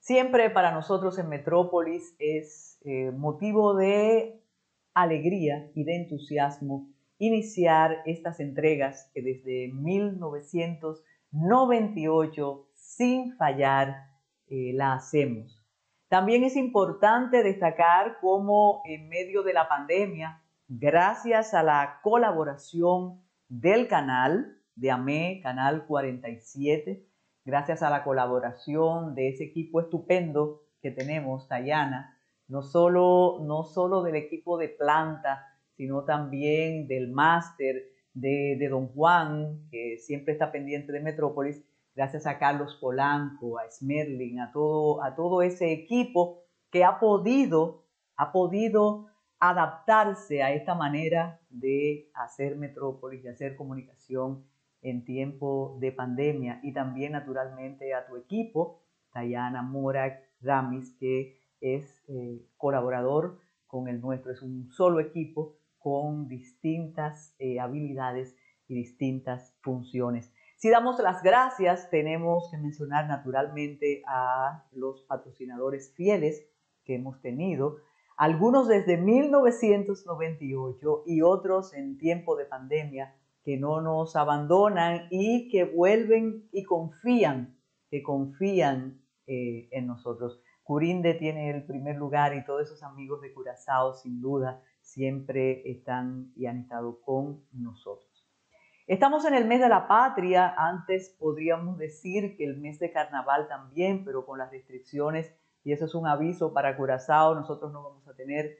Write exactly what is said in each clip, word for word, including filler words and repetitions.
Siempre para nosotros en Metrópolis es eh, motivo de alegría y de entusiasmo iniciar estas entregas que desde mil novecientos noventa y ocho sin fallar eh, la hacemos. También es importante destacar cómo en medio de la pandemia, gracias a la colaboración del canal de AME, Canal cuarenta y siete, gracias a la colaboración de ese equipo estupendo que tenemos, Dayana, no solo, no solo del equipo de planta, sino también del máster de, de Don Juan, que siempre está pendiente de Metrópolis, gracias a Carlos Polanco, a Smerlin, a todo, a todo ese equipo que ha podido, ha podido adaptarse a esta manera de hacer Metrópolis, de hacer comunicación en tiempo de pandemia, y también naturalmente a tu equipo, Dayana, Morak, Ramis, que es eh, colaborador con el nuestro. Es un solo equipo con distintas eh, habilidades y distintas funciones. Si damos las gracias, tenemos que mencionar naturalmente a los patrocinadores fieles que hemos tenido, algunos desde mil novecientos noventa y ocho y otros en tiempo de pandemia, que no nos abandonan y que vuelven y confían, que confían eh, en nosotros. Curinde tiene el primer lugar y todos esos amigos de Curazao, sin duda, siempre están y han estado con nosotros. Estamos en el mes de la patria. Antes podríamos decir que el mes de carnaval también, pero con las restricciones, y eso es un aviso para Curazao, nosotros no vamos a tener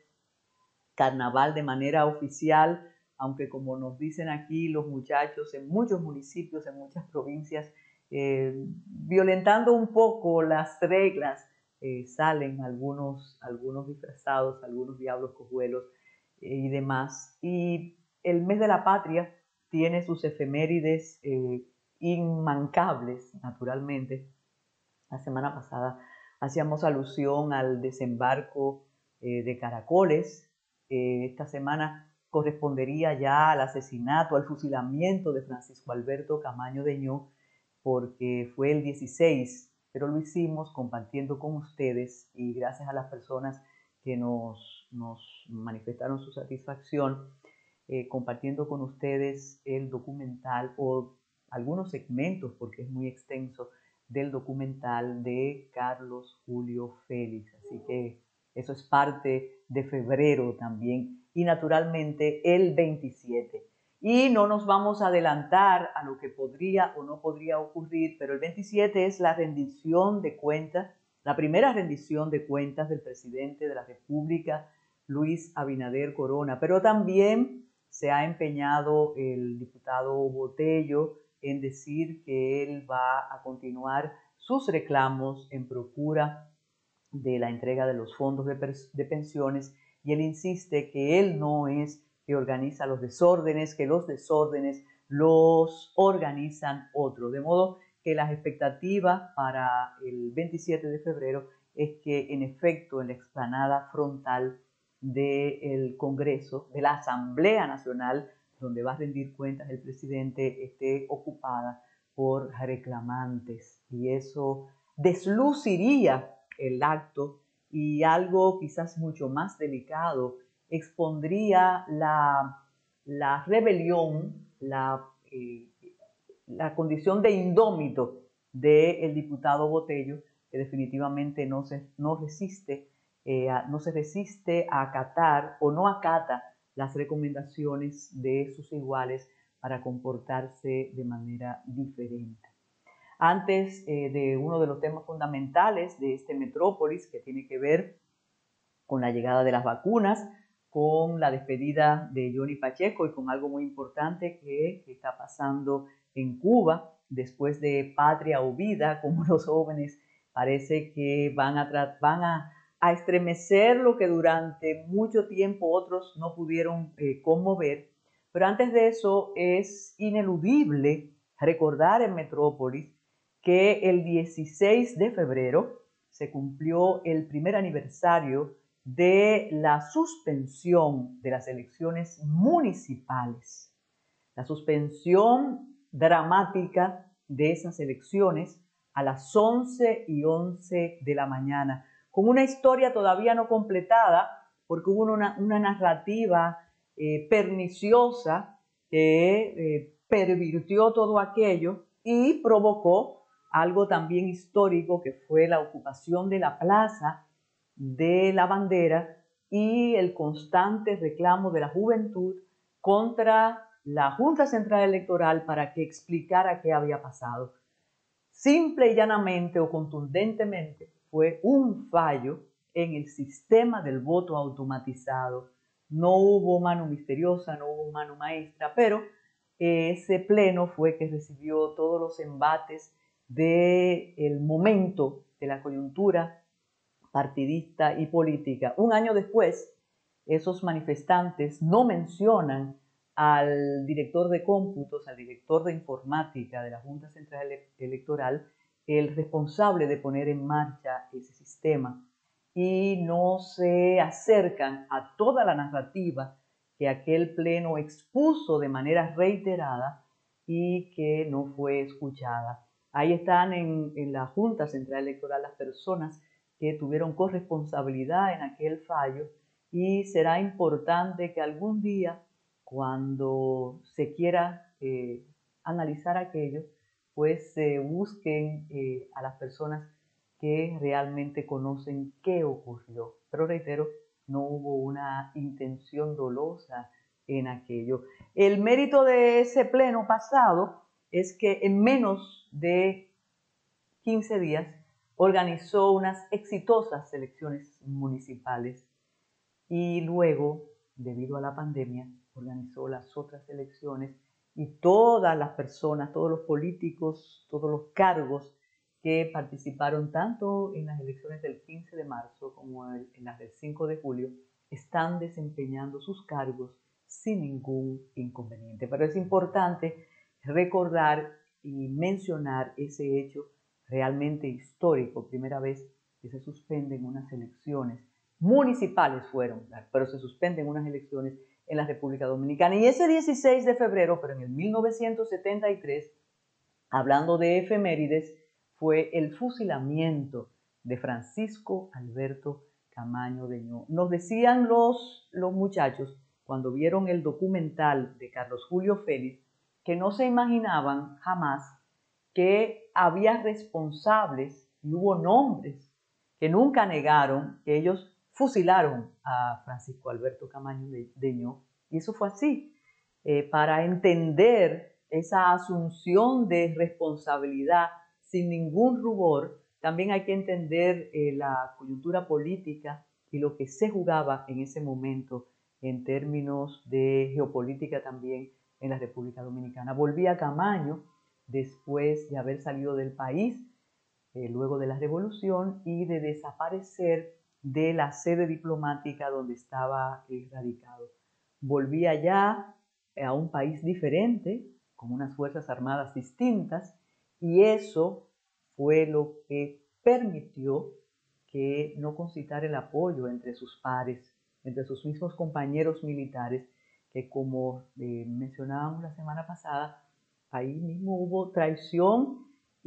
carnaval de manera oficial, aunque como nos dicen aquí los muchachos en muchos municipios, en muchas provincias, eh, violentando un poco las reglas, eh, salen algunos, algunos disfrazados, algunos diablos cojuelos eh, y demás. Y el mes de la patria tiene sus efemérides eh, inmancables, naturalmente. La semana pasada hacíamos alusión al desembarco eh, de Caracoles. Eh, esta semana correspondería ya al asesinato, al fusilamiento de Francisco Alberto Camaño Deñó, porque fue el dieciséis, pero lo hicimos compartiendo con ustedes y gracias a las personas que nos, nos manifestaron su satisfacción, eh, compartiendo con ustedes el documental o algunos segmentos, porque es muy extenso, del documental de Carlos Julio Félix. Así que eso es parte de febrero también, y naturalmente el veintisiete. Y no nos vamos a adelantar a lo que podría o no podría ocurrir, pero el veintisiete es la rendición de cuentas, la primera rendición de cuentas del presidente de la República, Luis Abinader Corona. Pero también se ha empeñado el diputado Botello en decir que él va a continuar sus reclamos en procura de la entrega de los fondos de, de pensiones, y él insiste que él no es que organiza los desórdenes, que los desórdenes los organizan otros. De modo que las expectativas para el veintisiete de febrero es que en efecto en la explanada frontal del Congreso, de la Asamblea Nacional, donde va a rendir cuentas el presidente, esté ocupada por reclamantes, y eso desluciría el acto, y algo quizás mucho más delicado, expondría la, la rebelión, la, eh, la condición de indómito del diputado Botello, que definitivamente no se, no resiste, eh, no se resiste a acatar o no acata las recomendaciones de sus iguales para comportarse de manera diferente. Antes eh, de uno de los temas fundamentales de este Metrópolis, que tiene que ver con la llegada de las vacunas, con la despedida de Johnny Pacheco y con algo muy importante que, que está pasando en Cuba después de Patria o Vida, como los jóvenes parece que van a, van a, a estremecer lo que durante mucho tiempo otros no pudieron eh, conmover. Pero antes de eso es ineludible recordar en Metrópolis que el dieciséis de febrero se cumplió el primer aniversario de la suspensión de las elecciones municipales. La suspensión dramática de esas elecciones a las once y once de la mañana, con una historia todavía no completada, porque hubo una, una narrativa eh, perniciosa que eh, pervirtió todo aquello y provocó algo también histórico, que fue la ocupación de la plaza de la bandera y el constante reclamo de la juventud contra la Junta Central Electoral para que explicara qué había pasado. Simple y llanamente o contundentemente fue un fallo en el sistema del voto automatizado. No hubo mano misteriosa, no hubo mano maestra, pero ese pleno fue que recibió todos los embates del momento de la coyuntura partidista y política. Un año después, esos manifestantes no mencionan al director de cómputos, al director de informática de la Junta Central Electoral, el responsable de poner en marcha ese sistema, y no se acercan a toda la narrativa que aquel pleno expuso de manera reiterada y que no fue escuchada. Ahí están en, en la Junta Central Electoral las personas que tuvieron corresponsabilidad en aquel fallo, y será importante que algún día, cuando se quiera eh, analizar aquello, pues se eh, busquen eh, a las personas que realmente conocen qué ocurrió. Pero reitero, no hubo una intención dolosa en aquello. El mérito de ese pleno pasado es que en menos de quince días organizó unas exitosas elecciones municipales y luego, debido a la pandemia, organizó las otras elecciones, y todas las personas, todos los políticos, todos los cargos que participaron tanto en las elecciones del quince de marzo como en las del cinco de julio están desempeñando sus cargos sin ningún inconveniente. Pero es importante recordar y mencionar ese hecho realmente histórico, primera vez que se suspenden unas elecciones municipales fueron, pero se suspenden unas elecciones en la República Dominicana. Y ese dieciséis de febrero, pero en el mil novecientos setenta y tres, hablando de efemérides, fue el fusilamiento de Francisco Alberto Camaño Deñó. Nos decían los, los muchachos, cuando vieron el documental de Carlos Julio Félix, que no se imaginaban jamás que había responsables y hubo nombres que nunca negaron que ellos fusilaron a Francisco Alberto Camaño Deñó. Y eso fue así. Eh, para entender esa asunción de responsabilidad sin ningún rubor, también hay que entender eh, la coyuntura política y lo que se jugaba en ese momento en términos de geopolítica también en la República Dominicana. Volvía Camaño después de haber salido del país eh, luego de la revolución y de desaparecer de la sede diplomática donde estaba eh, radicado. Volvía ya a un país diferente, con unas fuerzas armadas distintas, y eso fue lo que permitió que no concitara el apoyo entre sus pares, entre sus mismos compañeros militares, que como eh, mencionábamos la semana pasada, ahí mismo hubo traición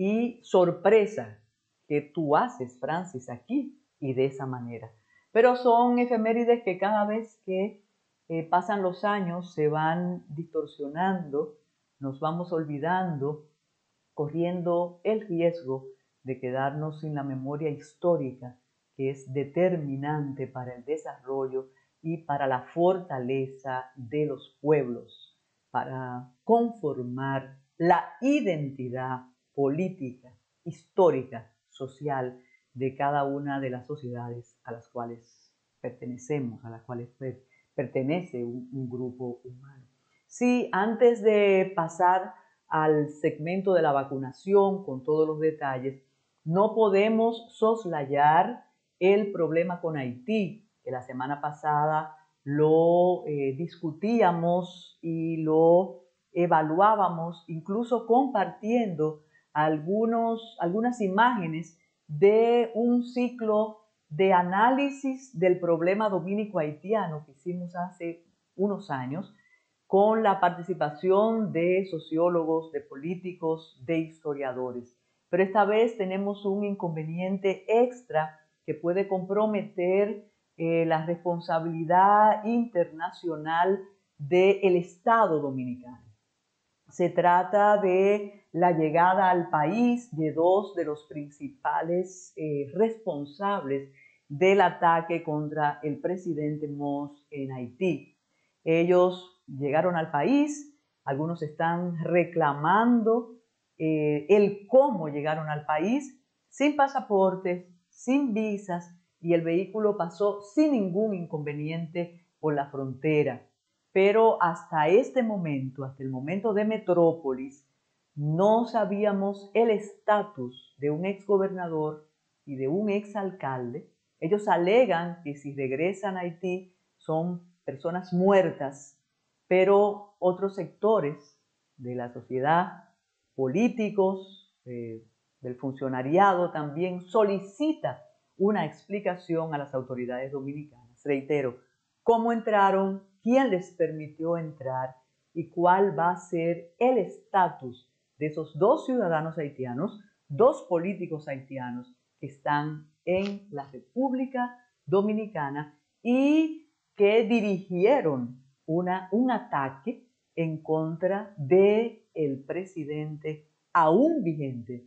y sorpresa que tú haces, Francis, aquí y de esa manera. Pero son efemérides que cada vez que eh, pasan los años se van distorsionando, nos vamos olvidando, corriendo el riesgo de quedarnos sin la memoria histórica, que es determinante para el desarrollo y para la fortaleza de los pueblos, para conformar la identidad política, histórica, social de cada una de las sociedades a las cuales pertenecemos, a las cuales per pertenece un, un grupo humano. Sí, antes de pasar al segmento de la vacunación con todos los detalles, no podemos soslayar el problema con Haití, que la semana pasada lo eh, discutíamos y lo evaluábamos, incluso compartiendo algunos, algunas imágenes de un ciclo de análisis del problema dominico-haitiano que hicimos hace unos años, con la participación de sociólogos, de políticos, de historiadores. pero esta vez tenemos un inconveniente extra que puede comprometer eh, la responsabilidad internacional del Estado dominicano. Se trata de la llegada al país de dos de los principales eh, responsables del ataque contra el presidente Moïse en Haití. Ellos llegaron al país, algunos están reclamando eh, el cómo llegaron al país, sin pasaportes, sin visas, y el vehículo pasó sin ningún inconveniente por la frontera. Pero hasta este momento, hasta el momento de Metrópolis, no sabíamos el estatus de un exgobernador y de un exalcalde. Ellos alegan que si regresan a Haití son personas muertas, pero otros sectores de la sociedad, políticos, eh, del funcionariado también solicita una explicación a las autoridades dominicanas. Reitero, cómo entraron, quién les permitió entrar y cuál va a ser el estatus de esos dos ciudadanos haitianos, dos políticos haitianos que están en la República Dominicana y que dirigieron una, un ataque en contra del presidente aún vigente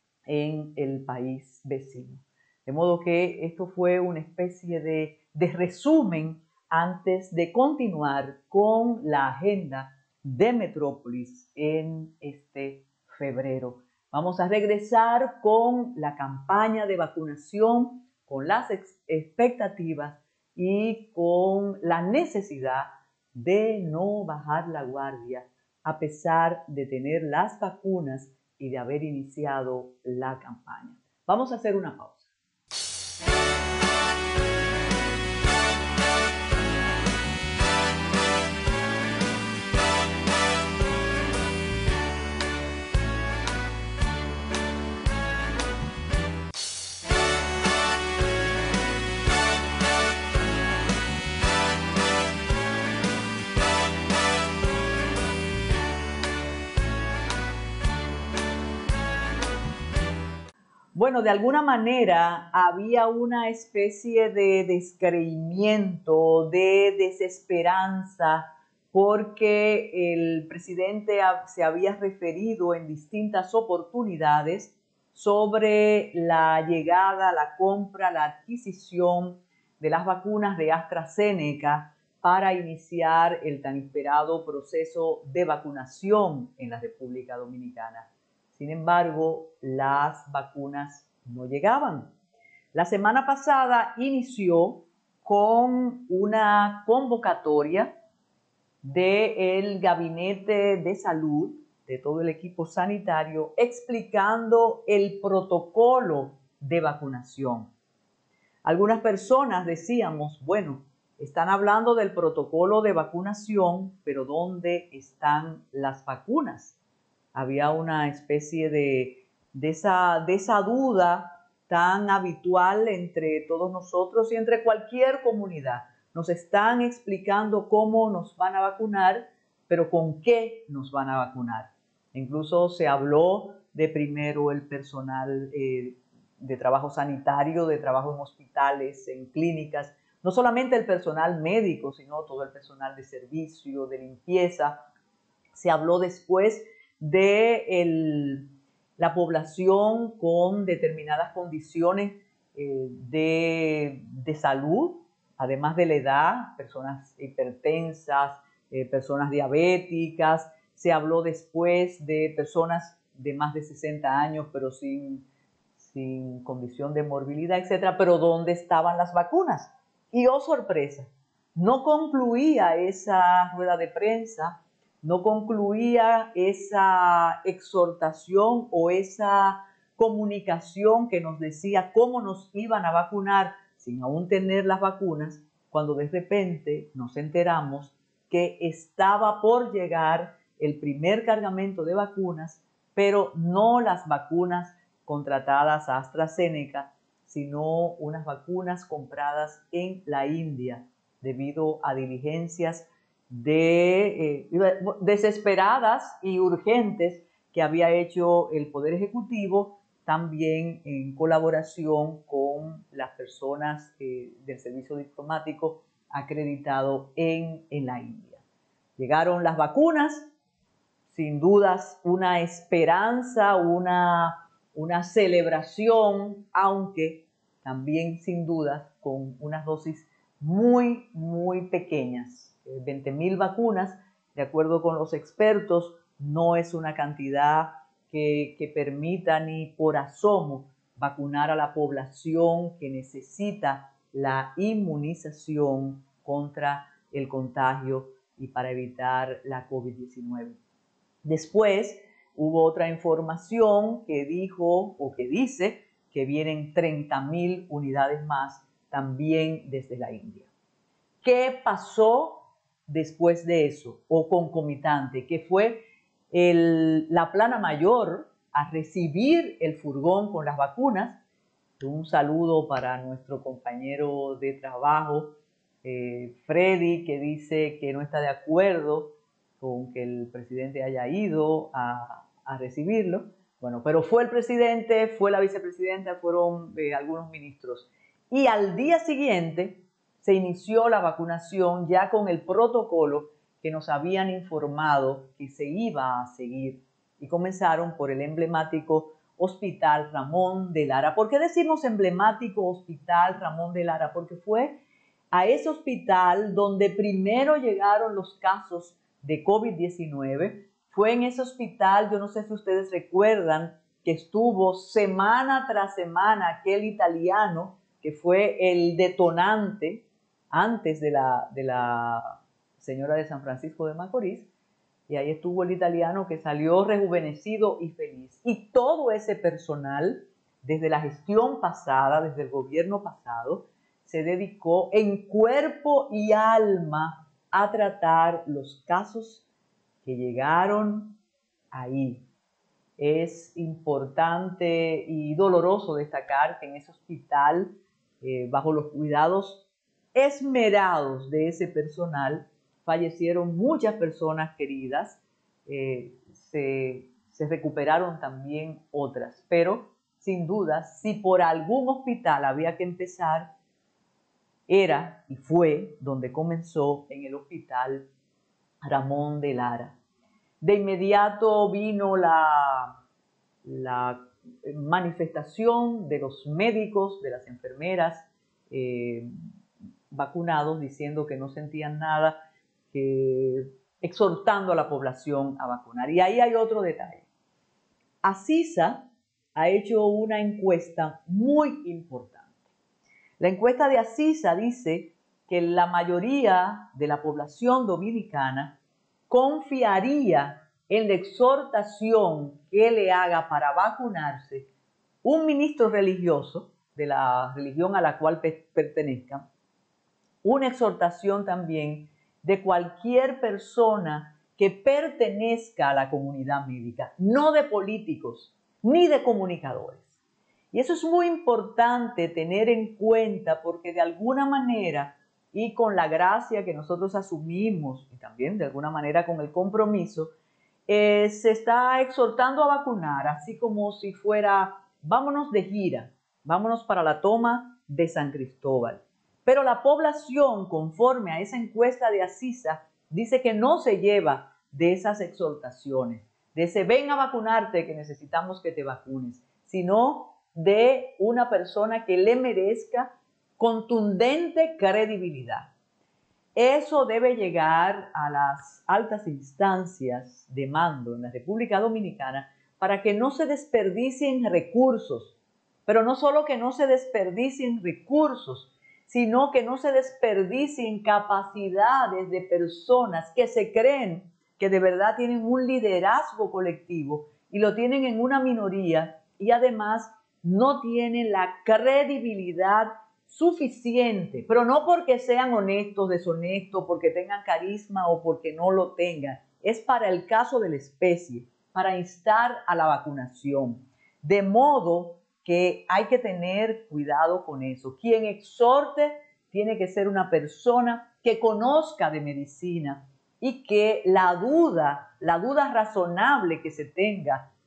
en el país vecino. De modo que esto fue una especie de, de resumen antes de continuar con la agenda de Metrópolis en este febrero. Vamos a regresar con la campaña de vacunación, con las expectativas y con la necesidad de no bajar la guardia a pesar de tener las vacunas y de haber iniciado la campaña. Vamos a hacer una pausa. Bueno, de alguna manera había una especie de descreimiento, de desesperanza, porque el presidente se había referido en distintas oportunidades sobre la llegada, la compra, la adquisición de las vacunas de AstraZeneca para iniciar el tan esperado proceso de vacunación en la República Dominicana. Sin embargo, las vacunas no llegaban. La semana pasada inició con una convocatoria del Gabinete de Salud, de todo el equipo sanitario, explicando el protocolo de vacunación. Algunas personas decíamos, bueno, están hablando del protocolo de vacunación, pero ¿dónde están las vacunas? Había una especie de, de, esa, de esa duda tan habitual entre todos nosotros y entre cualquier comunidad. Nos están explicando cómo nos van a vacunar, pero con qué nos van a vacunar. Incluso se habló de primero el personal eh, de trabajo sanitario, de trabajo en hospitales, en clínicas, no solamente el personal médico, sino todo el personal de servicio, de limpieza. Se habló después de el, la población con determinadas condiciones eh, de, de salud, además de la edad, personas hipertensas, eh, personas diabéticas. Se habló después de personas de más de sesenta años, pero sin, sin condición de morbilidad, etcétera. Pero ¿dónde estaban las vacunas? Y oh sorpresa, no concluía esa rueda de prensa, no concluía esa exhortación o esa comunicación que nos decía cómo nos iban a vacunar sin aún tener las vacunas, cuando de repente nos enteramos que estaba por llegar el primer cargamento de vacunas, pero no las vacunas contratadas a AstraZeneca, sino unas vacunas compradas en la India debido a diligencias de, eh, desesperadas y urgentes que había hecho el Poder Ejecutivo también en colaboración con las personas eh, del servicio diplomático acreditado en, en la India. Llegaron las vacunas, sin dudas una esperanza, una, una celebración, aunque también sin dudas con unas dosis muy, muy pequeñas. veinte mil vacunas, de acuerdo con los expertos, no es una cantidad que, que permita ni por asomo vacunar a la población que necesita la inmunización contra el contagio y para evitar la COVID diecinueve. Después hubo otra información que dijo o que dice que vienen treinta mil unidades más también desde la India. ¿Qué pasó después de eso o concomitante? Que fue el, la plana mayor a recibir el furgón con las vacunas. Un saludo para nuestro compañero de trabajo, eh, Freddy, que dice que no está de acuerdo con que el presidente haya ido a, a recibirlo. Bueno, pero fue el presidente, fue la vicepresidenta, fueron eh, algunos ministros. Y al día siguiente se inició la vacunación ya con el protocolo que nos habían informado que se iba a seguir. Y comenzaron por el emblemático Hospital Ramón de Lara. ¿Por qué decimos emblemático Hospital Ramón de Lara? Porque fue a ese hospital donde primero llegaron los casos de COVID diecinueve. Fue en ese hospital, yo no sé si ustedes recuerdan, que estuvo semana tras semana aquel italiano que fue el detonante antes de la, de la señora de San Francisco de Macorís. Y ahí estuvo el italiano que salió rejuvenecido y feliz. Y todo ese personal, desde la gestión pasada, desde el gobierno pasado, se dedicó en cuerpo y alma a tratar los casos que llegaron ahí. Es importante y doloroso destacar que en ese hospital, eh, bajo los cuidados esmerados de ese personal, fallecieron muchas personas queridas, eh, se, se recuperaron también otras, pero sin duda, si por algún hospital había que empezar, era y fue donde comenzó en el Hospital Ramón de Lara. De inmediato vino la, la manifestación de los médicos, de las enfermeras eh, vacunados, diciendo que no sentían nada, que exhortando a la población a vacunar. Y ahí hay otro detalle. ACISA ha hecho una encuesta muy importante. La encuesta de ACISA dice que la mayoría de la población dominicana confiaría en la exhortación que le haga para vacunarse un ministro religioso de la religión a la cual pertenezcan, una exhortación también de cualquier persona que pertenezca a la comunidad médica, no de políticos ni de comunicadores. Y eso es muy importante tener en cuenta porque de alguna manera y con la gracia que nosotros asumimos y también de alguna manera con el compromiso, eh, se está exhortando a vacunar, así como si fuera, vámonos de gira, vámonos para la toma de San Cristóbal. Pero la población, conforme a esa encuesta de ACISA, dice que no se lleva de esas exhortaciones, de ese ven a vacunarte que necesitamos que te vacunes, sino de una persona que le merezca contundente credibilidad. Eso debe llegar a las altas instancias de mando en la República Dominicana para que no se desperdicien recursos, pero no solo que no se desperdicien recursos, sino que no se desperdicien capacidades de personas que se creen que de verdad tienen un liderazgo colectivo y lo tienen en una minoría y además no tienen la credibilidad suficiente, pero no porque sean honestos, deshonestos, porque tengan carisma o porque no lo tengan. Es para el caso de la especie, para instar a la vacunación. De modo que hay que tener cuidado con eso. Quien exhorte tiene que ser una persona que conozca de medicina y que la duda, la duda razonable que se tenga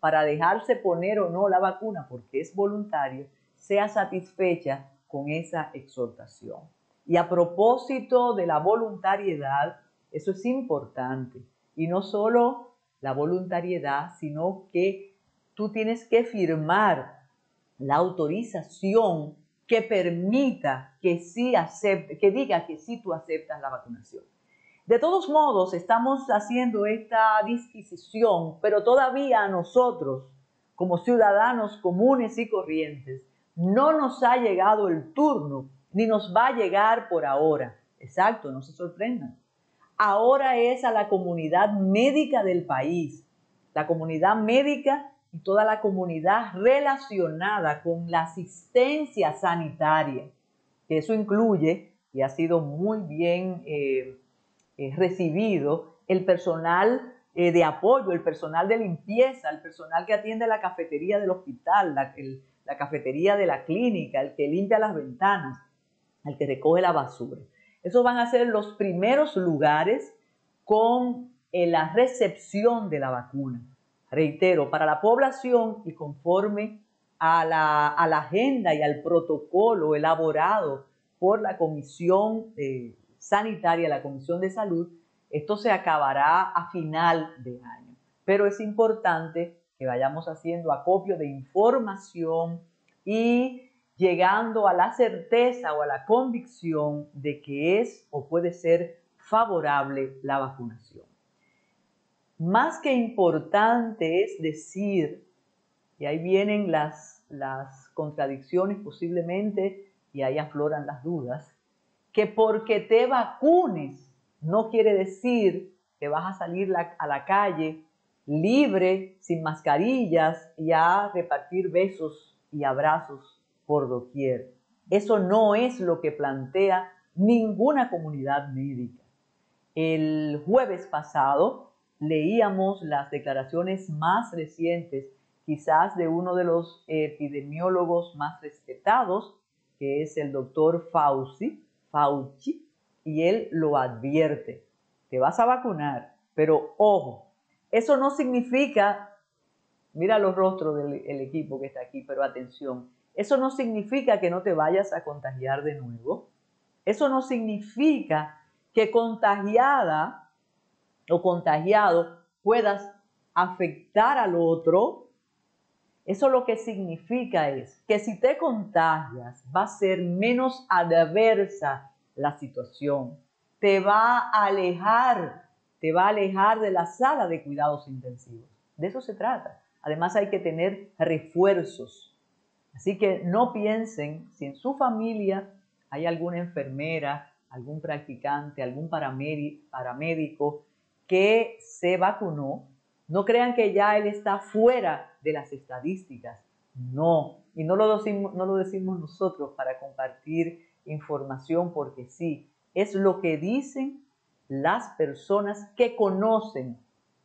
para dejarse poner o no la vacuna, porque es voluntario, sea satisfecha con esa exhortación. Y a propósito de la voluntariedad, eso es importante. Y no solo la voluntariedad, sino que tú tienes que firmar la autorización que permita que sí acepte, que diga que sí tú aceptas la vacunación. De todos modos, estamos haciendo esta disquisición, pero todavía a nosotros, como ciudadanos comunes y corrientes, no nos ha llegado el turno, ni nos va a llegar por ahora. Exacto, no se sorprendan. Ahora es a la comunidad médica del país, la comunidad médica y toda la comunidad relacionada con la asistencia sanitaria, que eso incluye, y ha sido muy bien eh, eh, recibido, el personal eh, de apoyo, el personal de limpieza, el personal que atiende la cafetería del hospital, la, el, la cafetería de la clínica, el que limpia las ventanas, el que recoge la basura. Esos van a ser los primeros lugares con eh, la recepción de la vacuna. Reitero, para la población y conforme a la, a la agenda y al protocolo elaborado por la Comisión eh, Sanitaria, la Comisión de Salud, esto se acabará a final de año. Pero es importante que vayamos haciendo acopio de información y llegando a la certeza o a la convicción de que es o puede ser favorable la vacunación. Más que importante es decir, y ahí vienen las, las contradicciones posiblemente, y ahí afloran las dudas, que porque te vacunes no quiere decir que vas a salir la, a la calle libre, sin mascarillas y a repartir besos y abrazos por doquier. Eso no es lo que plantea ninguna comunidad médica. El jueves pasado leíamos las declaraciones más recientes, quizás de uno de los epidemiólogos más respetados, que es el doctor Fauci, Fauci, y él lo advierte. Te vas a vacunar, pero ojo, eso no significa, mira los rostros del el equipo que está aquí, pero atención, eso no significa que no te vayas a contagiar de nuevo. Eso no significa que contagiada o contagiado puedas afectar al otro. Eso lo que significa es que si te contagias va a ser menos adversa la situación, te va a alejar, te va a alejar de la sala de cuidados intensivos. De eso se trata. Además hay que tener refuerzos. Así que no piensen si en su familia hay alguna enfermera, algún practicante, algún paramédico que se vacunó, no crean que ya él está fuera de las estadísticas. No, y no lo decimos, no lo decimos nosotros para compartir información porque sí, es lo que dicen las personas que conocen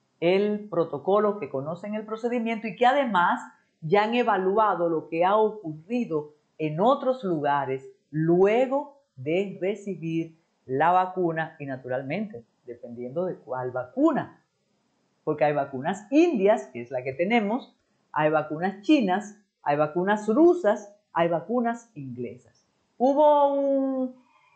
el protocolo, que conocen el procedimiento y que además ya han evaluado lo que ha ocurrido en otros lugares luego de recibir la vacuna y naturalmente dependiendo de cuál vacuna, porque hay vacunas indias, que es la que tenemos, hay vacunas chinas, hay vacunas rusas, hay vacunas inglesas. Hubo un,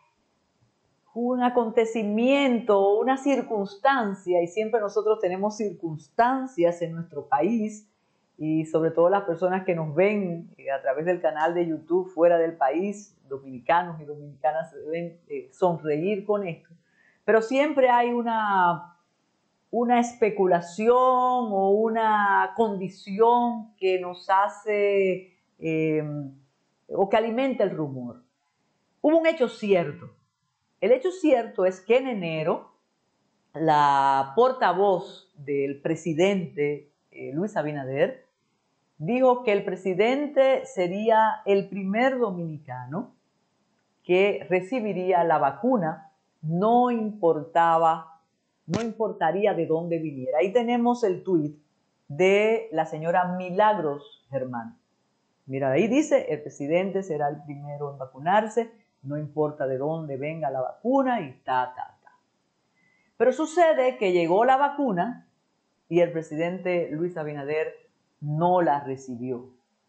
un acontecimiento, una circunstancia, y siempre nosotros tenemos circunstancias en nuestro país, y sobre todo las personas que nos ven a través del canal de YouTube fuera del país, dominicanos y dominicanas se deben eh, sonreír con esto, pero siempre hay una, una especulación o una condición que nos hace eh, o que alimenta el rumor. Hubo un hecho cierto. El hecho cierto es que en enero la portavoz del presidente eh, Luis Abinader dijo que el presidente sería el primer dominicano que recibiría la vacuna, no importaba, no importaría de dónde viniera. Ahí tenemos el tuit de la señora Milagros Germán. Mira, ahí dice, el presidente será el primero en vacunarse, no importa de dónde venga la vacuna y ta, ta, ta. Pero sucede que llegó la vacuna y el presidente Luis Abinader no la recibió.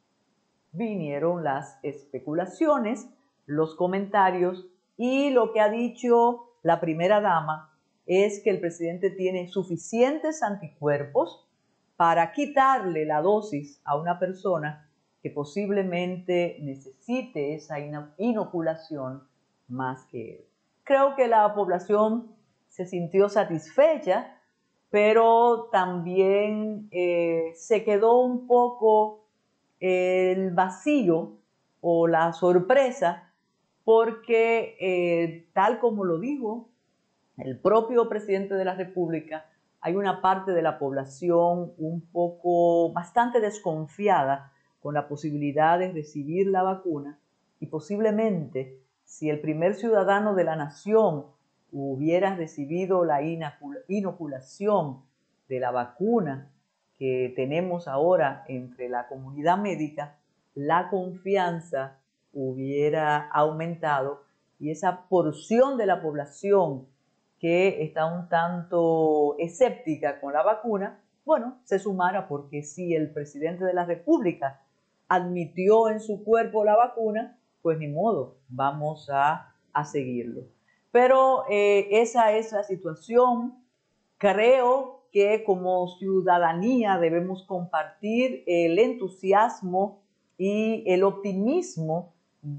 Vinieron las especulaciones, los comentarios y lo que ha dicho la primera dama es que el presidente tiene suficientes anticuerpos para quitarle la dosis a una persona que posiblemente necesite esa inoculación más que él. Creo que la población se sintió satisfecha, pero también eh, se quedó un poco el vacío o la sorpresa porque eh, tal como lo dijo el propio presidente de la República, hay una parte de la población un poco bastante desconfiada con la posibilidad de recibir la vacuna y posiblemente si el primer ciudadano de la nación hubiera recibido la inoculación de la vacuna que tenemos ahora entre la comunidad médica, la confianza hubiera aumentado y esa porción de la población que está un tanto escéptica con la vacuna, bueno, se sumara, porque si el presidente de la República admitió en su cuerpo la vacuna, pues ni modo, vamos a, a seguirlo. Pero eh, esa es la situación. Creo que como ciudadanía debemos compartir el entusiasmo y el optimismo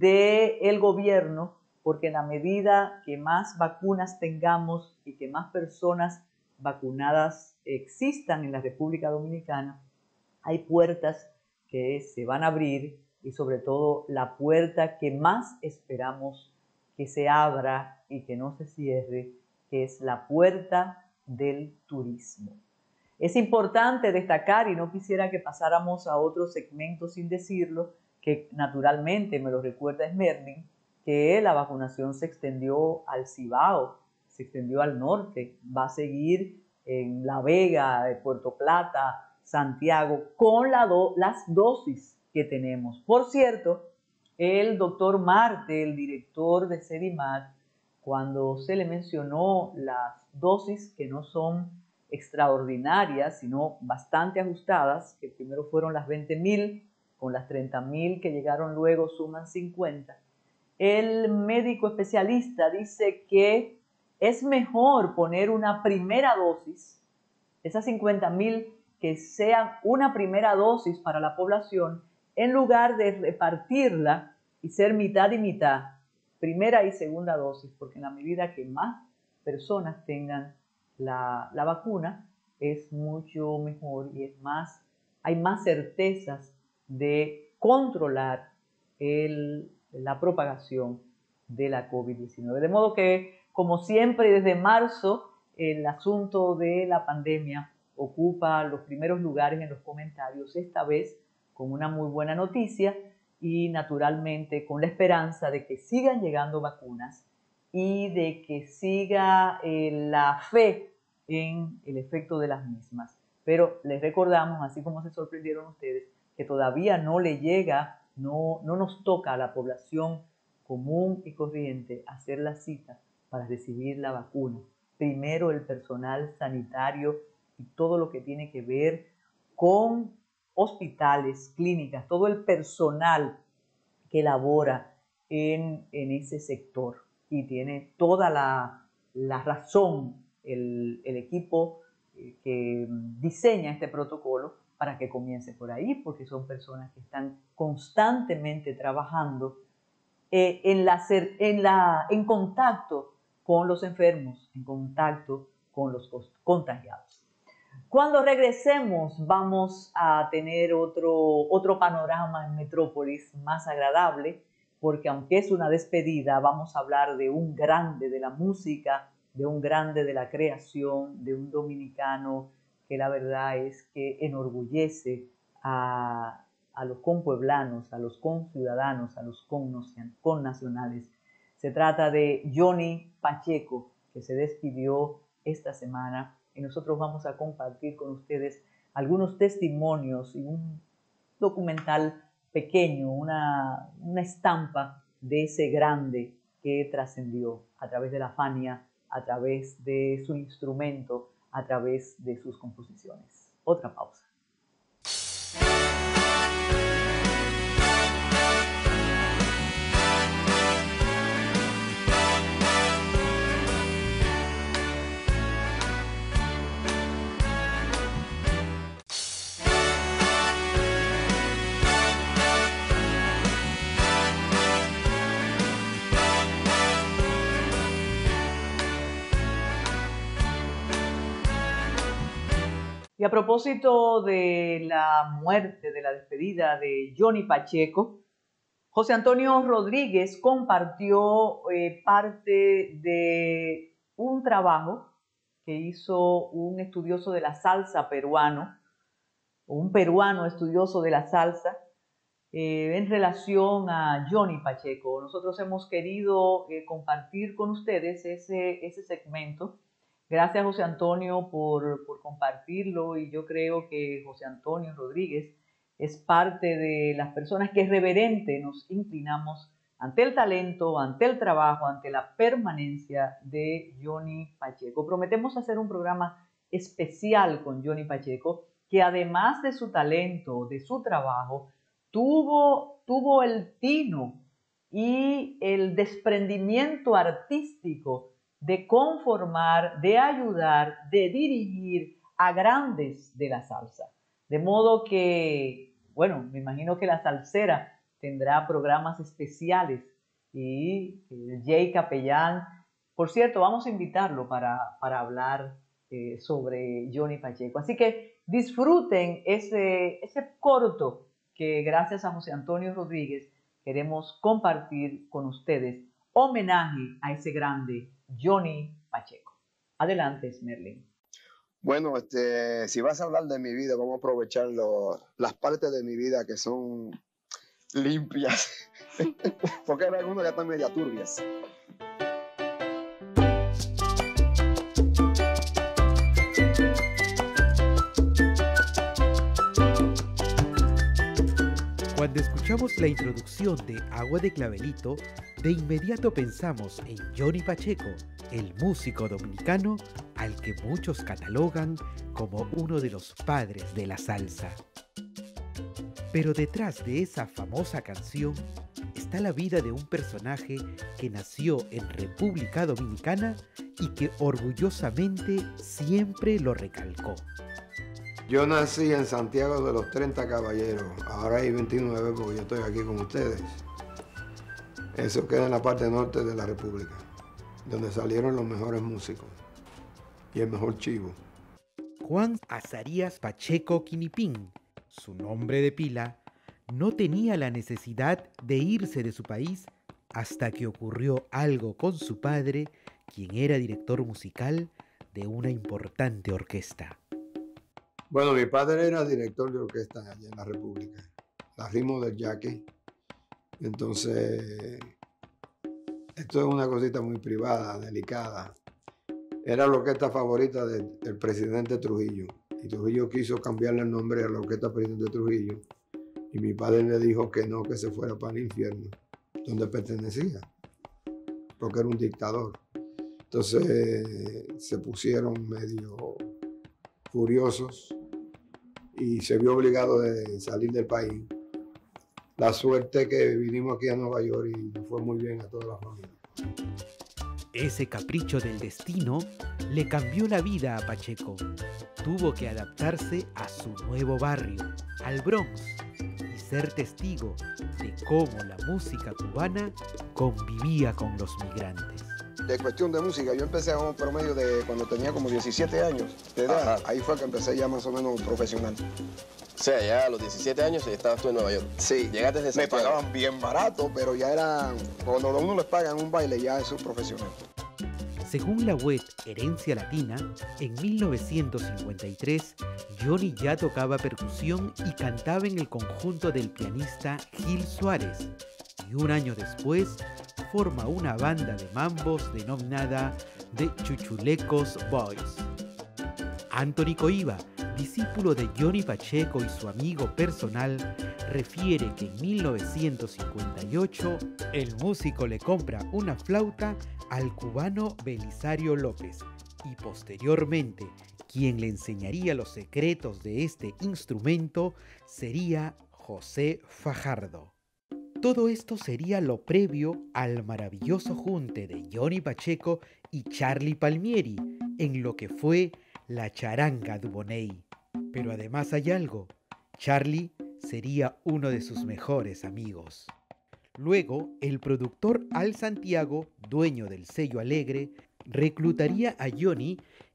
del gobierno, porque en la medida que más vacunas tengamos y que más personas vacunadas existan en la República Dominicana, hay puertas que se van a abrir y sobre todo la puerta que más esperamos que se abra y que no se cierre, que es la puerta del turismo. Es importante destacar, y no quisiera que pasáramos a otro segmento sin decirlo, que naturalmente me lo recuerda Esmerlin, que la vacunación se extendió al Cibao, se extendió al norte, va a seguir en La Vega, Puerto Plata, Santiago, con la do, las dosis que tenemos. Por cierto, el doctor Marte, el director de Sedimat, cuando se le mencionó las dosis que no son extraordinarias, sino bastante ajustadas, que primero fueron las veinte mil, con las treinta mil que llegaron luego suman cincuenta, el médico especialista dice que es mejor poner una primera dosis, esas cincuenta mil que sean una primera dosis para la población, en lugar de repartirla y ser mitad y mitad, primera y segunda dosis, porque en la medida que más personas tengan la, la vacuna, es mucho mejor y es más, hay más certezas de controlar el, la propagación de la COVID diecinueve. De modo que, como siempre, desde marzo, el asunto de la pandemia ocupa los primeros lugares en los comentarios, esta vez con una muy buena noticia y naturalmente con la esperanza de que sigan llegando vacunas y de que siga eh, la fe en el efecto de las mismas. Pero les recordamos, así como se sorprendieron ustedes, que todavía no le llega, no, no nos toca a la población común y corriente hacer la cita para recibir la vacuna. Primero el personal sanitario y todo lo que tiene que ver con hospitales, clínicas, todo el personal que labora en, en ese sector. Y tiene toda la, la razón el, el equipo que diseña este protocolo para que comience por ahí, porque son personas que están constantemente trabajando eh, en, la, en, la, en contacto con los enfermos, en contacto con los contagiados. Cuando regresemos vamos a tener otro, otro panorama en Metrópolis más agradable, porque aunque es una despedida, vamos a hablar de un grande de la música, de un grande de la creación, de un dominicano que la verdad es que enorgullece a, a los compueblanos, a los conciudadanos, a los connacionales. Se trata de Johnny Pacheco, que se despidió esta semana y nosotros vamos a compartir con ustedes algunos testimonios y un documental pequeño, una, una estampa de ese grande que trascendió a través de la Fania, a través de su instrumento, a través de sus composiciones. Otra pausa. Y a propósito de la muerte, de la despedida de Johnny Pacheco, José Antonio Rodríguez compartió eh, parte de un trabajo que hizo un estudioso de la salsa peruano, un peruano estudioso de la salsa, eh, en relación a Johnny Pacheco. Nosotros hemos querido eh, compartir con ustedes ese, ese segmento. Gracias, José Antonio, por, por compartirlo, y yo creo que José Antonio Rodríguez es parte de las personas que reverente nos inclinamos ante el talento, ante el trabajo, ante la permanencia de Johnny Pacheco. Prometemos hacer un programa especial con Johnny Pacheco, que además de su talento, de su trabajo, tuvo, tuvo el tino y el desprendimiento artístico de conformar, de ayudar, de dirigir a grandes de la salsa. De modo que, bueno, me imagino que la salsera tendrá programas especiales y el Jay Capellán, por cierto, vamos a invitarlo para, para hablar eh, sobre Johnny Pacheco. Así que disfruten ese, ese corto que gracias a José Antonio Rodríguez queremos compartir con ustedes, homenaje a ese grande Johnny Pacheco. Adelante, Smerlin. Bueno, este, si vas a hablar de mi vida, vamos a aprovechar lo, las partes de mi vida que son limpias, porque hay algunas que están media turbias. Cuando escuchamos la introducción de Agua de Clavelito, de inmediato pensamos en Johnny Pacheco, el músico dominicano al que muchos catalogan como uno de los padres de la salsa. Pero detrás de esa famosa canción está la vida de un personaje que nació en República Dominicana y que orgullosamente siempre lo recalcó. Yo nací en Santiago de los treinta Caballeros, ahora hay veintinueve porque yo estoy aquí con ustedes. Eso queda en la parte norte de la República, donde salieron los mejores músicos y el mejor chivo. Juan Azarías Pacheco Quinipín, su nombre de pila, no tenía la necesidad de irse de su país hasta que ocurrió algo con su padre, quien era director musical de una importante orquesta. Bueno, mi padre era director de orquesta allá en la República, la Ritmo del Yaque. Entonces, esto es una cosita muy privada, delicada. Era la orquesta favorita de, del presidente Trujillo. Y Trujillo quiso cambiarle el nombre a la orquesta presidente Trujillo. Y mi padre le dijo que no, que se fuera para el infierno, donde pertenecía, porque era un dictador. Entonces, se pusieron medio furiosos y se vio obligado de salir del país. La suerte que vinimos aquí a Nueva York y nos fue muy bien a toda la familia. Ese capricho del destino le cambió la vida a Pacheco. Tuvo que adaptarse a su nuevo barrio, al Bronx, y ser testigo de cómo la música cubana convivía con los migrantes. De cuestión de música, yo empecé a un promedio de cuando tenía como diecisiete años de edad. Ajá. Ahí fue que empecé ya más o menos profesional. O sea, ya a los diecisiete años estabas tú en Nueva York. Sí. Llegaste desde Me pagaban bien barato, pero ya era... Cuando a uno les pagan un baile, ya es un profesional. Según la web Herencia Latina, en mil novecientos cincuenta y tres, Johnny ya tocaba percusión y cantaba en el conjunto del pianista Gil Suárez. Y un año después, forma una banda de mambos denominada The Chuchulecos Boys. Anthony Coiba, discípulo de Johnny Pacheco y su amigo personal, refiere que en mil novecientos cincuenta y ocho el músico le compra una flauta al cubano Belisario López y posteriormente quien le enseñaría los secretos de este instrumento sería José Fajardo. Todo esto sería lo previo al maravilloso junte de Johnny Pacheco y Charlie Palmieri en lo que fue la charanga Dubonnet. Pero además hay algo, Charlie sería uno de sus mejores amigos. Luego, el productor Al Santiago, dueño del sello Alegre, reclutaría a Johnny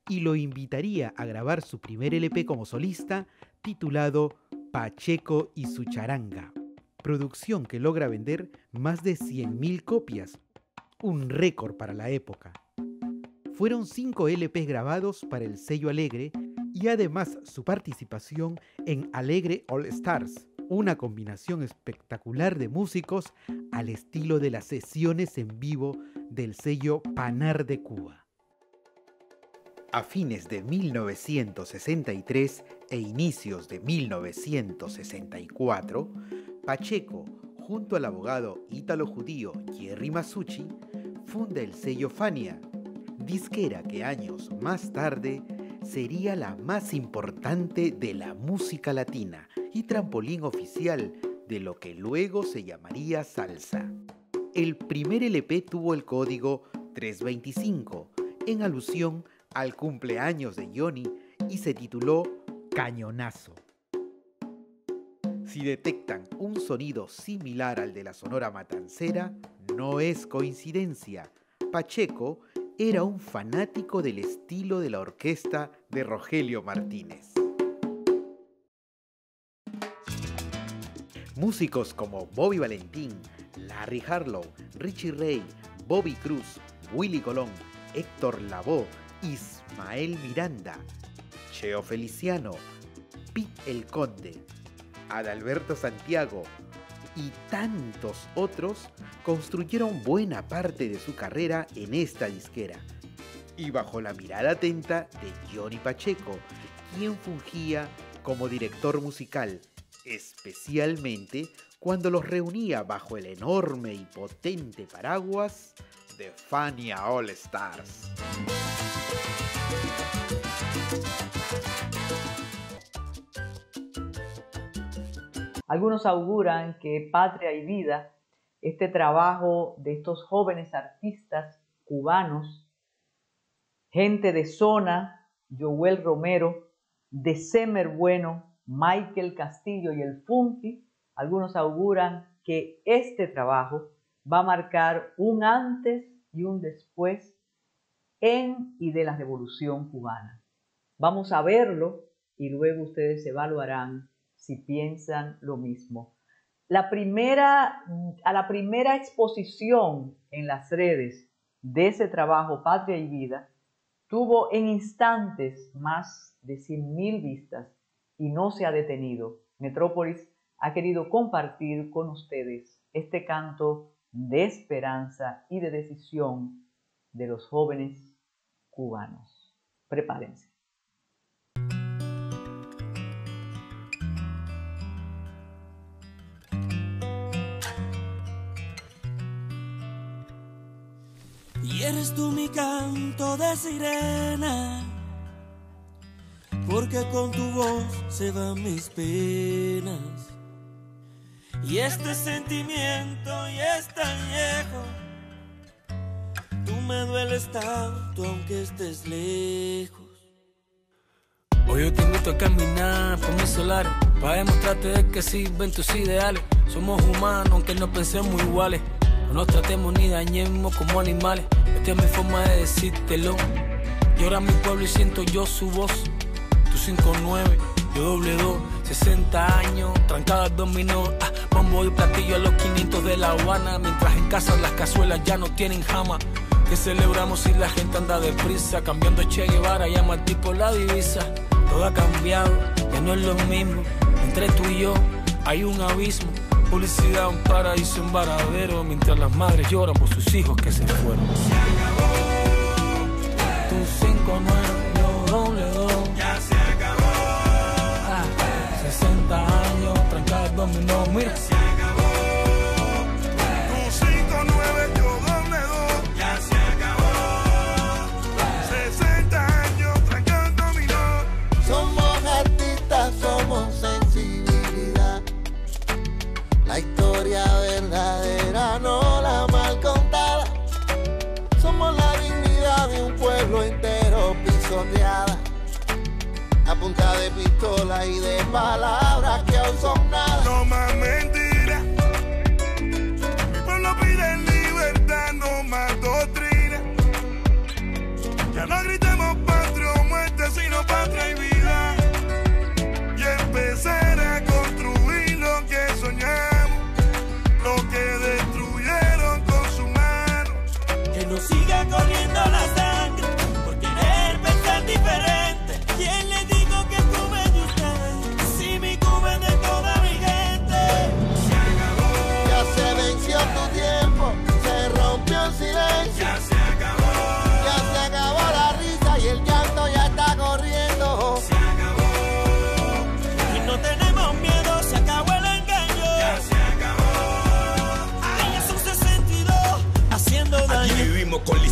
y lo invitaría a grabar su primer L P como solista, titulado Pacheco y su charanga, producción que logra vender más de cien mil copias, un récord para la época. Fueron cinco L Pes grabados para el sello Alegre y además su participación en Alegre All Stars, una combinación espectacular de músicos al estilo de las sesiones en vivo del sello Panar de Cuba. A fines de mil novecientos sesenta y tres e inicios de mil novecientos sesenta y cuatro, Pacheco, junto al abogado ítalo-judío Jerry Masucci, funda el sello Fania, disquera que años más tarde sería la más importante de la música latina y trampolín oficial de lo que luego se llamaría salsa. El primer L P tuvo el código trescientos veinticinco, en alusión al cumpleaños de Johnny, y se tituló Cañonazo. Si detectan un sonido similar al de la Sonora Matancera, no es coincidencia. Pacheco era un fanático del estilo de la orquesta de Rogelio Martínez. Músicos como Bobby Valentín, Larry Harlow, Richie Ray, Bobby Cruz, Willy Colón, Héctor Lavoe, Ismael Miranda, Cheo Feliciano, Pete el Conde, Adalberto Santiago y tantos otros construyeron buena parte de su carrera en esta disquera y bajo la mirada atenta de Johnny Pacheco, quien fungía como director musical, especialmente cuando los reunía bajo el enorme y potente paraguas de Fania All Stars. Algunos auguran que Patria y Vida, este trabajo de estos jóvenes artistas cubanos, gente de Zona, Joel Romero, de Semer Bueno, Michael Castillo y el Funky, algunos auguran que este trabajo va a marcar un antes y un después en y de la Revolución Cubana. Vamos a verlo y luego ustedes evaluarán si piensan lo mismo. La primera, a la primera exposición en las redes de ese trabajo, Patria y Vida, tuvo en instantes más de cien mil vistas y no se ha detenido. Metrópolis ha querido compartir con ustedes este canto de esperanza y de decisión de los jóvenes cubanos. Prepárense. Y eres tú mi canto de sirena, porque con tu voz se van mis penas. Y este sentimiento ya es tan viejo, tú me dueles tanto aunque estés lejos. Hoy yo te invito a caminar por mis solares, para demostrarte de que sirven tus ideales. Somos humanos aunque no pensemos iguales, no nos tratemos ni dañemos como animales. Esta es mi forma de decírtelo. Llora mi pueblo y siento yo su voz. Tú cinco nueve, yo doble dos. Sesenta años, trancadas dominó. Ah, bombo y platillo a los quinientos de La Habana. Mientras en casa las cazuelas ya no tienen jama. Que celebramos si la gente anda deprisa, cambiando Che Guevara, llama al tipo la divisa. Todo ha cambiado, ya no es lo mismo. Entre tú y yo hay un abismo. Publicidad, un paraíso, un varadero, mientras las madres lloran por sus hijos que se fueron. Se acabó. Tu cinco nueve, yo doble dos. Ya se acabó. Ah, sesenta años, trancadas dominó, mira. Se acabó. Tu cinco nueve, yo doble dos. Ya se acabó. sesenta años, trancadas dominó. Somos artistas, somos sensibilidad. La historia verdadera, no la mal contada. Somos la dignidad de un pueblo entero pisoteada. A punta de pistola y de palabras que aún son nada. No más mentiras. Mi pueblo pide libertad, no más doctrina. Ya no gritemos patria.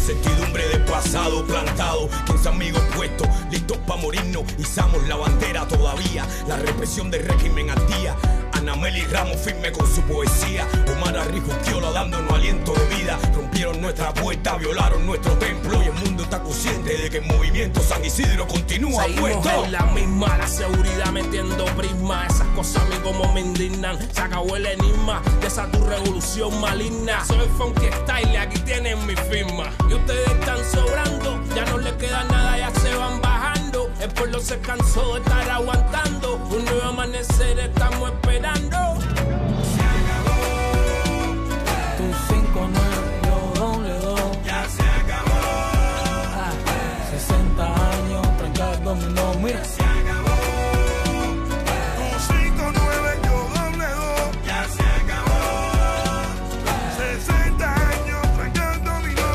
incertidumbre de pasado plantado, quince amigos puestos, listos pa' morirnos, izamos la bandera todavía, la represión del régimen al día. Anameli Ramos firme con su poesía, Omar Arrijusquiola dándonos aliento de vida. Rompieron nuestra puerta, violaron nuestro templo y el mundo está consciente de que el movimiento San Isidro continúa Seguimos puesto. en la misma, la seguridad metiendo prisma. Esas cosas a mí como me indignan. Se acabó el enigma de esa tu revolución maligna. Soy Funky Style y aquí tienen mi firma. Y ustedes están sobrando, ya no les queda nada, ya se van bajando. El pueblo se cansó de estar aguantando. Un nuevo amanecer estamos esperando. Se acabó. Tu cinco nueve, yo doble dos. Ya se acabó. Ah, sesenta años, tranca el dominó, mira. Se acabó. Tu cinco nueve, yo doble dos. Ya se acabó. sesenta años, tranca el dominó.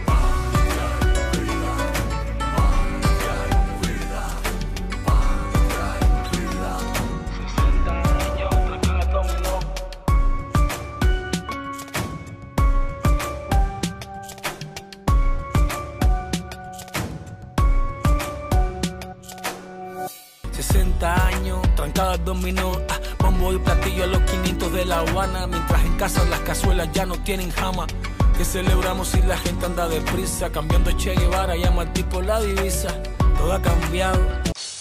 sesenta años, trancada el dominó, ah, bombo y platillo a los quinientos de La Habana, mientras en casa las cazuelas ya no tienen jama. Que celebramos si la gente anda deprisa, cambiando Che Guevara, llama al tipo la divisa, todo ha cambiado.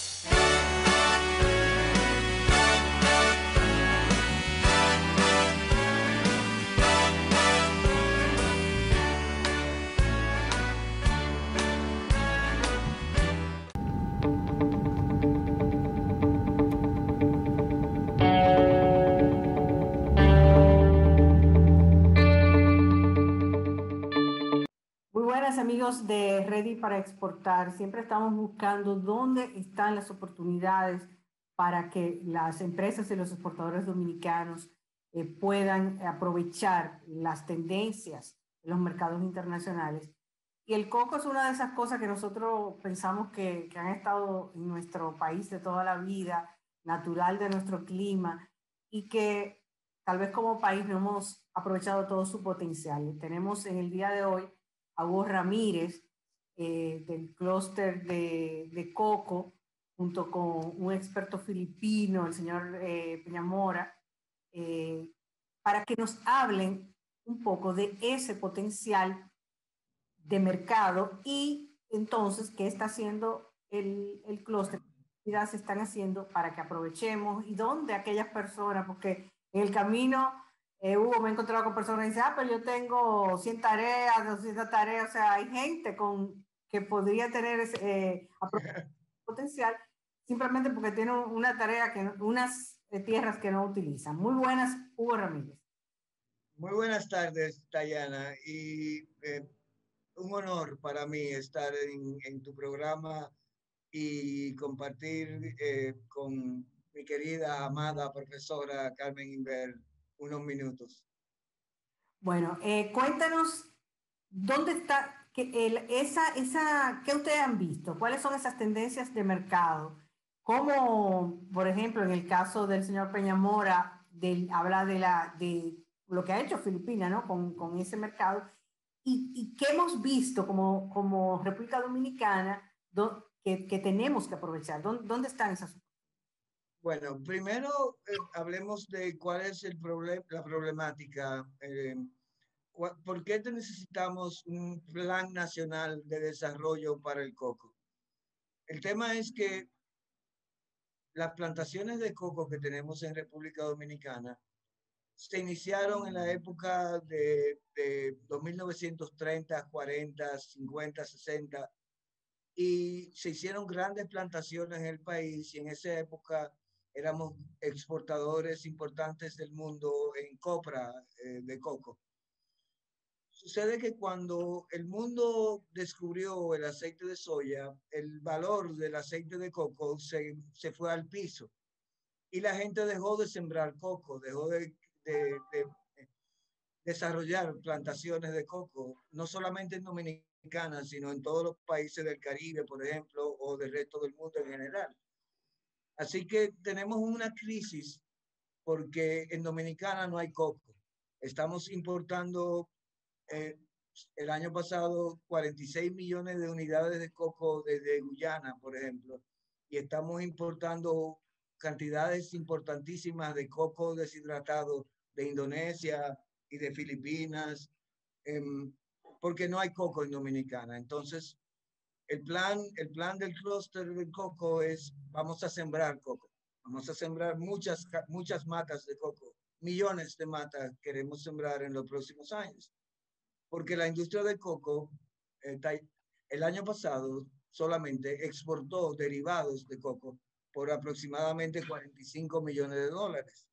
Amigos de Ready para Exportar, siempre estamos buscando dónde están las oportunidades para que las empresas y los exportadores dominicanos eh, puedan aprovechar las tendencias de los mercados internacionales. Y el coco es una de esas cosas que nosotros pensamos que, que han estado en nuestro país de toda la vida, natural de nuestro clima, y que tal vez como país no hemos aprovechado todo su potencial. Tenemos en el día de hoy a Hugo Ramírez, eh, del clúster de, de coco, junto con un experto filipino, el señor eh, Peñamora, eh, para que nos hablen un poco de ese potencial de mercado y entonces qué está haciendo el, el clúster, qué actividades se están haciendo para que aprovechemos y dónde aquellas personas, porque en el camino Eh, Hugo, me he encontrado con personas que dicen, ah, pero yo tengo cien tareas, doscientas tareas, o sea, hay gente con, que podría tener ese eh, potencial simplemente porque tiene una tarea, que unas eh, tierras que no utilizan. Muy buenas, Hugo Ramírez. Muy buenas tardes, Dayana, y eh, un honor para mí estar en, en tu programa y compartir eh, con mi querida, amada profesora Carmen Inver unos minutos. Bueno, eh, cuéntanos dónde está, que el, esa, esa, ¿qué ustedes han visto? ¿Cuáles son esas tendencias de mercado? ¿Cómo, por ejemplo, en el caso del señor Peñamora, del, habla de, la, de lo que ha hecho Filipinas, ¿no? Con, con ese mercado. ¿Y, y qué hemos visto como, como República Dominicana do, que, que tenemos que aprovechar? ¿Dónde, dónde están esas? Bueno, primero eh, hablemos de cuál es el problem, la problemática. Eh, ¿Por qué necesitamos un plan nacional de desarrollo para el coco? El tema es que las plantaciones de coco que tenemos en República Dominicana se iniciaron en la época de, de mil novecientos treinta, cuarenta, cincuenta, sesenta y se hicieron grandes plantaciones en el país y en esa época éramos exportadores importantes del mundo en copra eh, de coco. Sucede que cuando el mundo descubrió el aceite de soya, el valor del aceite de coco se, se fue al piso y la gente dejó de sembrar coco, dejó de, de, de desarrollar plantaciones de coco, no solamente en Dominicana, sino en todos los países del Caribe, por ejemplo, o del resto del mundo en general. Así que tenemos una crisis porque en Dominicana no hay coco. Estamos importando eh, el año pasado cuarenta y seis millones de unidades de coco desde Guyana, por ejemplo, y estamos importando cantidades importantísimas de coco deshidratado de Indonesia y de Filipinas, eh, porque no hay coco en Dominicana. Entonces, el plan, el plan del clúster del coco es, vamos a sembrar coco, vamos a sembrar muchas, muchas matas de coco, millones de matas queremos sembrar en los próximos años, porque la industria del coco, eh, el año pasado solamente exportó derivados de coco por aproximadamente cuarenta y cinco millones de dólares.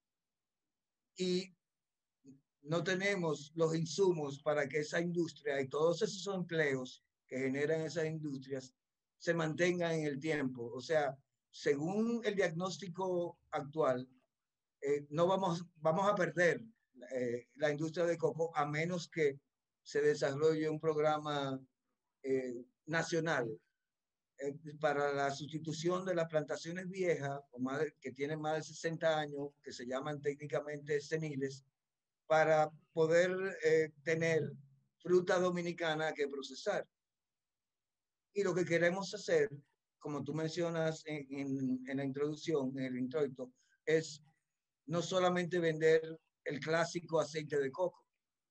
Y no tenemos los insumos para que esa industria y todos esos empleos que generan esas industrias se mantengan en el tiempo. O sea, según el diagnóstico actual, eh, no vamos, vamos a perder eh, la industria de coco a menos que se desarrolle un programa eh, nacional eh, para la sustitución de las plantaciones viejas o más de, que tienen más de sesenta años, que se llaman técnicamente seniles, para poder eh, tener fruta dominicana que procesar. Y lo que queremos hacer, como tú mencionas en, en, en la introducción, en el introito, es no solamente vender el clásico aceite de coco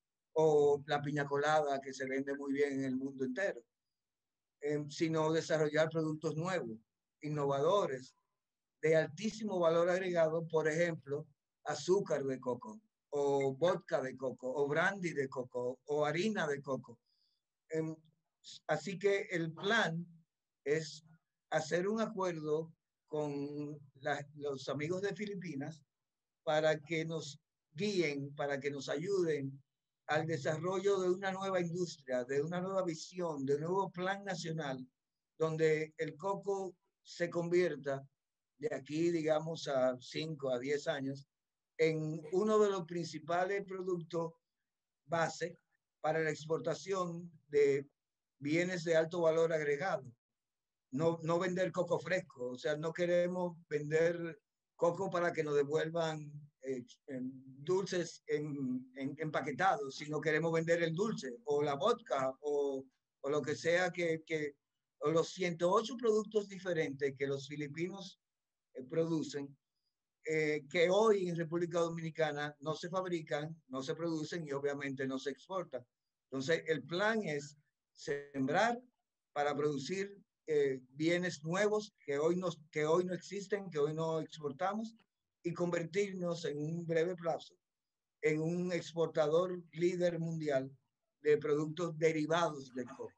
o la piña colada que se vende muy bien en el mundo entero, eh, sino desarrollar productos nuevos, innovadores, de altísimo valor agregado, por ejemplo, azúcar de coco, o vodka de coco, o brandy de coco, o harina de coco. Eh, así que el plan es hacer un acuerdo con la, los amigos de Filipinas para que nos guíen, para que nos ayuden al desarrollo de una nueva industria, de una nueva visión, de un nuevo plan nacional, donde el coco se convierta de aquí, digamos, a cinco a diez años, en uno de los principales productos base para la exportación de bienes de alto valor agregado. No, no vender coco fresco, o sea, no queremos vender coco para que nos devuelvan eh, en dulces en, en, empaquetados, sino queremos vender el dulce o la vodka o, o lo que sea que, que o los ciento ocho productos diferentes que los filipinos eh, producen, eh, que hoy en República Dominicana no se fabrican, no se producen y obviamente no se exportan. Entonces, el plan es sembrar para producir eh, bienes nuevos que hoy, no, que hoy no existen, que hoy no exportamos, y convertirnos en un breve plazo en un exportador líder mundial de productos derivados del coco.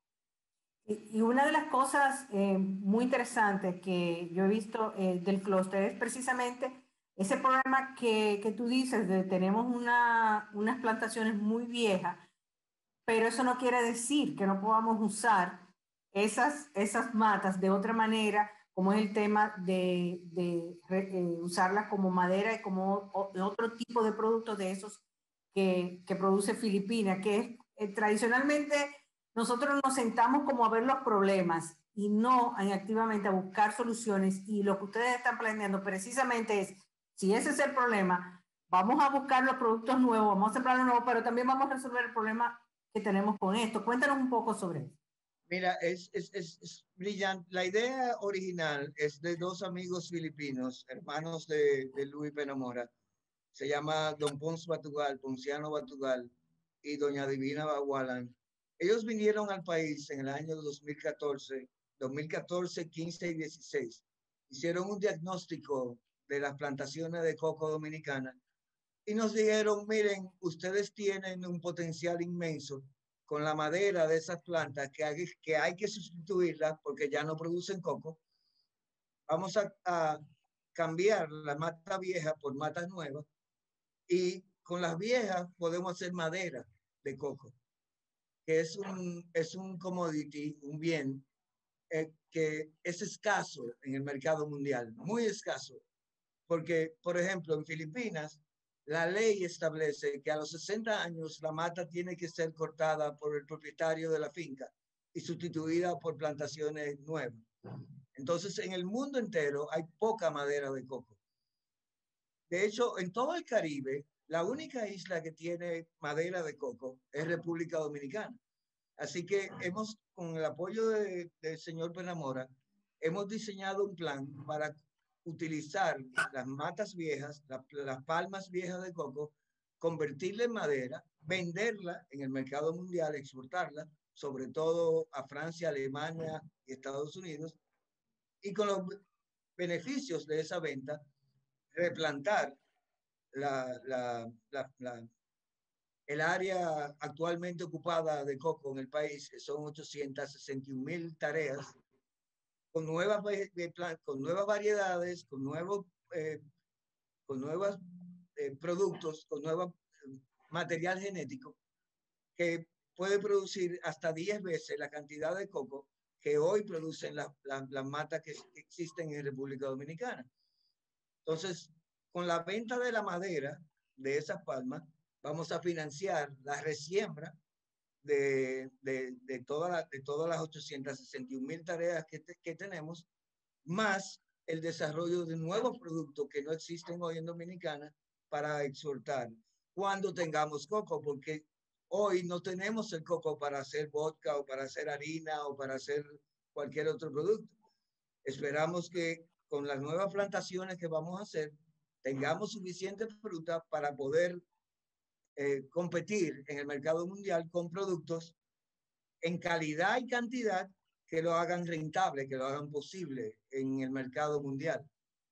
Y una de las cosas eh, muy interesantes que yo he visto eh, del clúster es precisamente ese problema que, que tú dices, de tenemos una, unas plantaciones muy viejas, pero eso no quiere decir que no podamos usar esas, esas matas de otra manera, como es el tema de, de eh, usarlas como madera y como o, otro tipo de productos de esos que, que produce Filipinas, que es eh, tradicionalmente nosotros nos sentamos como a ver los problemas y no activamente a buscar soluciones, y lo que ustedes están planeando precisamente es, si ese es el problema, vamos a buscar los productos nuevos, vamos a sembrar los nuevos, pero también vamos a resolver el problema que tenemos con esto. Cuéntanos un poco sobre eso. Mira, es, es, es, es brillante. La idea original es de dos amigos filipinos, hermanos de, de Luis Penamora. Se llama Don Pons Batugal, Ponciano Batugal, y Doña Divina Bagualan. Ellos vinieron al país en el año dos mil catorce, dos mil catorce, quince y dieciséis. Hicieron un diagnóstico de las plantaciones de coco dominicanas y nos dijeron, miren, ustedes tienen un potencial inmenso con la madera de esas plantas que hay que, hay que sustituirlas porque ya no producen coco. Vamos a, a cambiar la mata vieja por matas nuevas y con las viejas podemos hacer madera de coco, que es un, es un commodity, un bien eh, que es escaso en el mercado mundial, muy escaso. Porque, por ejemplo, en Filipinas, la ley establece que a los sesenta años la mata tiene que ser cortada por el propietario de la finca y sustituida por plantaciones nuevas. Entonces, en el mundo entero hay poca madera de coco. De hecho, en todo el Caribe, la única isla que tiene madera de coco es República Dominicana. Así que hemos, con el apoyo de, del señor Penamora, hemos diseñado un plan para utilizar las matas viejas, la, las palmas viejas de coco, convertirla en madera, venderla en el mercado mundial, exportarla, sobre todo a Francia, Alemania y Estados Unidos, y con los beneficios de esa venta, replantar la, la, la, la, el área actualmente ocupada de coco en el país, que son ochocientas sesenta y un mil tareas, con nuevas, con nuevas variedades, con nuevos, eh, con nuevos eh, productos, con nuevo eh, material genético, que puede producir hasta diez veces la cantidad de coco que hoy producen las la, la matas que existen en República Dominicana. Entonces, con la venta de la madera de esas palmas, vamos a financiar la resiembra de, de, de, toda la, de todas las ochocientas sesenta y un mil tareas que, te, que tenemos, más el desarrollo de nuevos productos que no existen hoy en Dominicana para exportar cuando tengamos coco, porque hoy no tenemos el coco para hacer vodka o para hacer harina o para hacer cualquier otro producto. Esperamos que con las nuevas plantaciones que vamos a hacer tengamos suficiente fruta para poder eh, competir en el mercado mundial con productos en calidad y cantidad que lo hagan rentable, que lo hagan posible en el mercado mundial.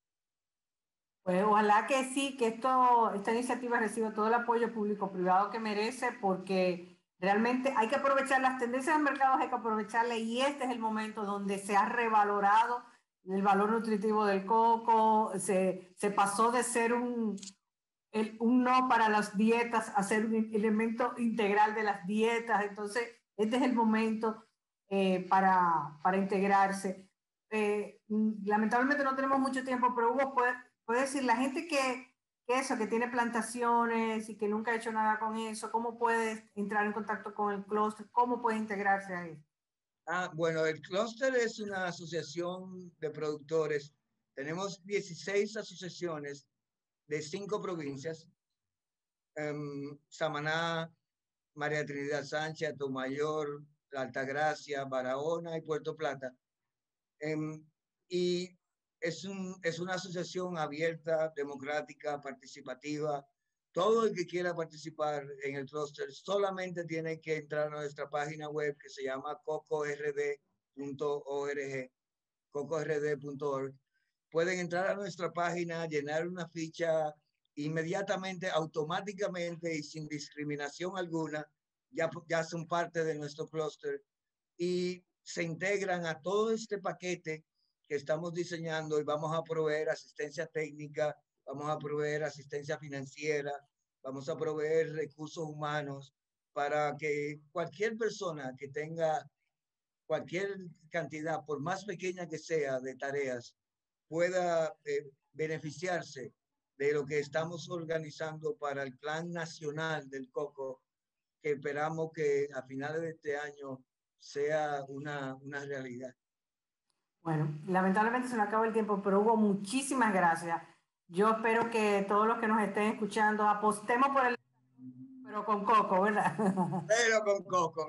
Pues ojalá que sí, que esto, esta iniciativa reciba todo el apoyo público-privado que merece, porque realmente hay que aprovechar las tendencias del mercado, hay que aprovecharlas, y este es el momento donde se ha revalorado el valor nutritivo del coco, se, se pasó de ser un, el, un no para las dietas a ser un elemento integral de las dietas. Entonces, este es el momento eh, para, para integrarse. Eh, lamentablemente no tenemos mucho tiempo, pero Hugo, puede, puede decir, la gente que, que eso, que tiene plantaciones y que nunca ha hecho nada con eso, ¿cómo puede entrar en contacto con el clúster? ¿Cómo puede integrarse a él? Ah, bueno, el clúster es una asociación de productores. Tenemos dieciséis asociaciones de cinco provincias: um, Samaná, María Trinidad Sánchez, Atomayor, La Altagracia, Barahona y Puerto Plata. Um, y es, un, es una asociación abierta, democrática, participativa. Todo el que quiera participar en el clúster solamente tiene que entrar a nuestra página web, que se llama coco r d punto org, coco r d punto org. Pueden entrar a nuestra página, llenar una ficha inmediatamente, automáticamente y sin discriminación alguna. Ya, ya son parte de nuestro clúster y se integran a todo este paquete que estamos diseñando, y vamos a proveer asistencia técnica, vamos a proveer asistencia financiera, vamos a proveer recursos humanos para que cualquier persona que tenga cualquier cantidad, por más pequeña que sea, de tareas, pueda eh, beneficiarse de lo que estamos organizando para el Plan Nacional del Coco, que esperamos que a finales de este año sea una, una realidad. Bueno, lamentablemente se nos acaba el tiempo, pero Hugo, muchísimas gracias. Yo espero que todos los que nos estén escuchando apostemos por el... pero con coco, ¿verdad? Pero con coco.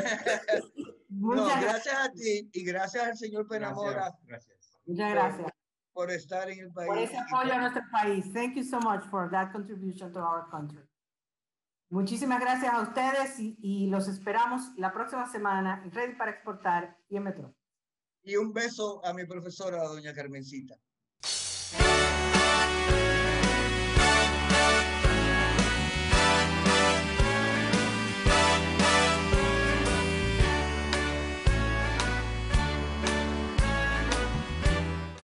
No, gracias a ti y gracias al señor Penamora. Gracias. gracias. Muchas gracias. Por estar en el país. Por ese apoyo a nuestro país. Thank you so much for that contribution to our country. Muchísimas gracias a ustedes y, y los esperamos la próxima semana en Ready para Exportar y en Metro. Y un beso a mi profesora, doña Carmencita.